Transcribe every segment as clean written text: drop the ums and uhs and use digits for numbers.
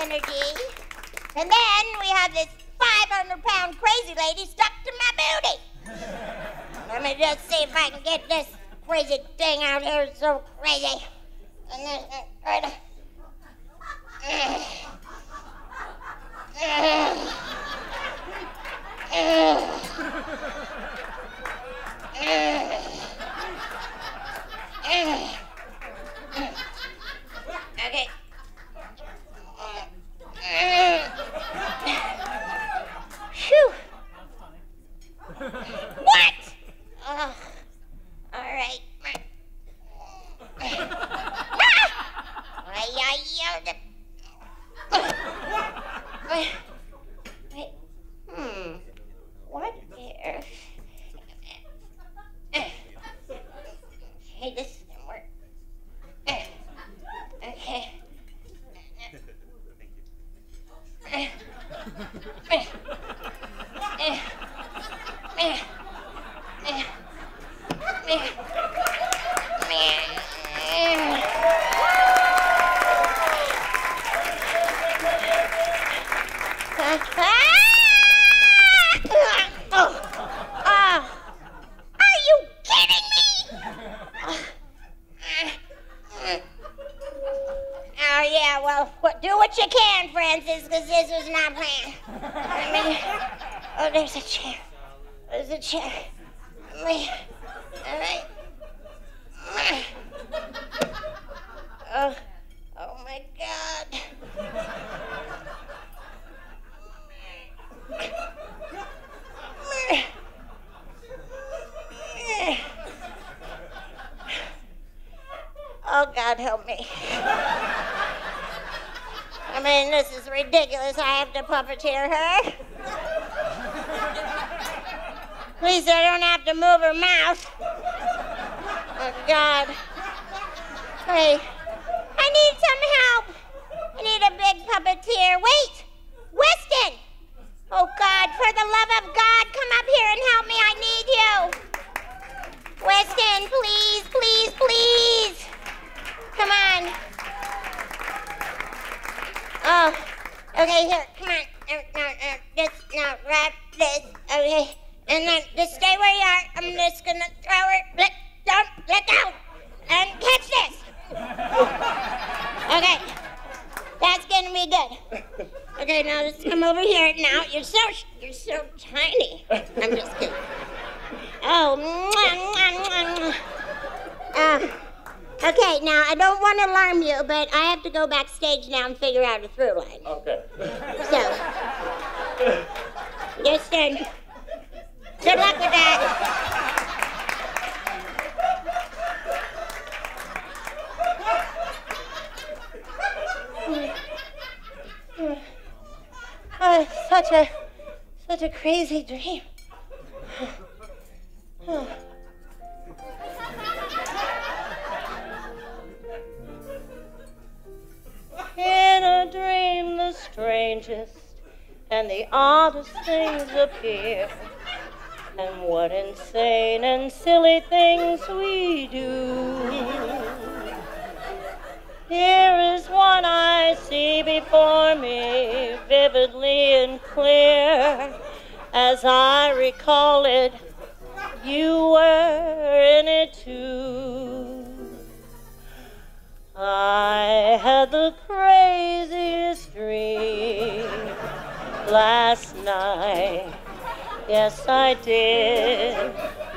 energy. And then we have this 500-pound crazy lady stuck to my booty. Let me just see if I can get this crazy thing out here. It's so crazy. And then, okay. Phew. What? All right. What if... Hey, this didn't work. Okay. Are you kidding me? Oh, yeah, well, do what you can, Francis, because this was not planned. I mean, oh, there's a chair. There's a chair. All right. Oh, my God. Oh, God, help me. I mean, this is ridiculous. I have to puppeteer her. At least I don't have to move her mouth. Oh, God. Hey, I need some help. I need a big puppeteer. Wait, Weston. Oh, God, for the love of God, come up here and help me. I need you. Weston, please, please, please. Come on. Oh, okay, here, come on. No, wrap this, okay. And then just stay where you are. I'm just gonna throw her. Don't let go. And catch this. Okay, that's gonna be good. Okay, now just come over here. Now you're so tiny. I'm just kidding. Oh, okay, now I don't want to alarm you, but I have to go backstage now and figure out a through line. Okay. So, just good luck with that. Oh, such a crazy dream. In a dream, the strangest and the oddest things appear. And what insane and silly things we do. Here is one I see before me, vividly and clear. As I recall it, you were in it too. I had the craziest dream last night. Yes, I did.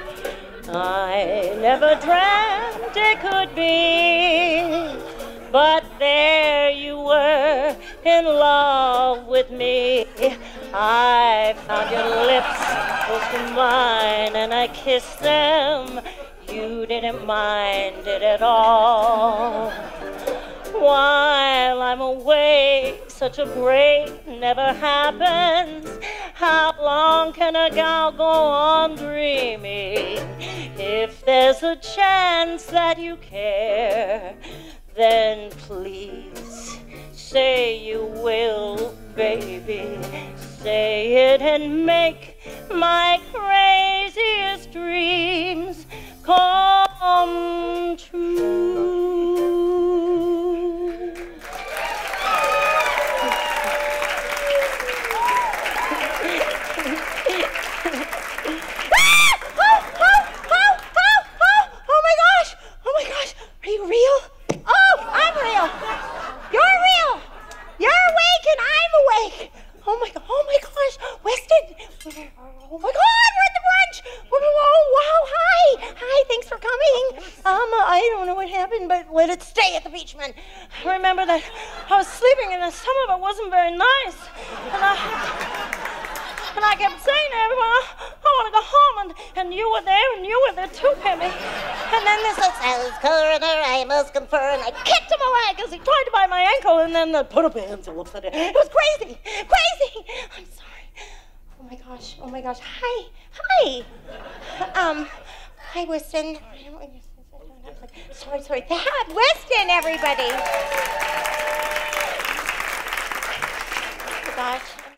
I never dreamt it could be, but there you were in love with me. I found your lips close to mine and I kissed them. You didn't mind it at all. While I'm away, such a break never happens. How long can a gal go on dreaming? If there's a chance that you care, then please say you will, baby. Say it and make my craziest dreams come true. remember that I was sleeping and some of it wasn't very nice. And I kept saying to everyone, I want to go home, and you were there too, Pemmy. And then this was Alice coroner, I must confer, and I kicked him away because he tried to bite my ankle, and then put up hands all upside down. It was crazy. I'm sorry. Oh my gosh. Hi. Hi, Weston. Sorry. Weston, everybody. Oh, gosh.